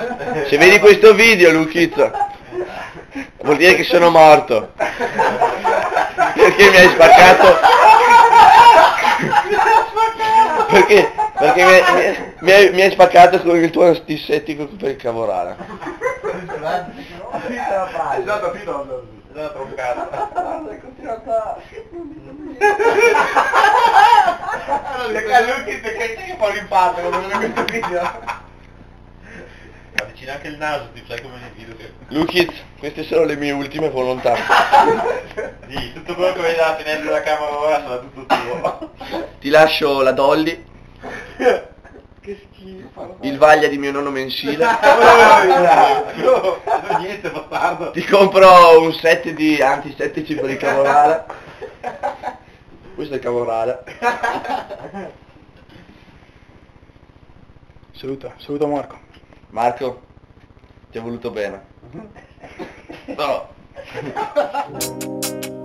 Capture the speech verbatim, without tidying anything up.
Se vedi questo video, Luchizzo, vuol dire che sono morto. Perché mi hai spaccato? Perché? Perché mi hai, mi, hai, mi hai spaccato con il tuo antissettico per il cavorale. Esatto, fino a troncata. Guarda, è continuata. Perché Luchi che fa un impatto quando vede questo video. Avvicina anche il naso, ti sai come nel video che... Luchiz, queste sono le mie ultime volontà. Sì, tutto quello che vedi dalla finestra della camera ora sarà tutto tuo. Ti lascio la Dolly, Che schifo. il vaglia di mio nonno mensile. No, niente, bastardo. Ti compro un set di antisettici per il cavorale. Questo è il cavorale. Saluta, saluta Marco. Marco, ti ho voluto bene. No.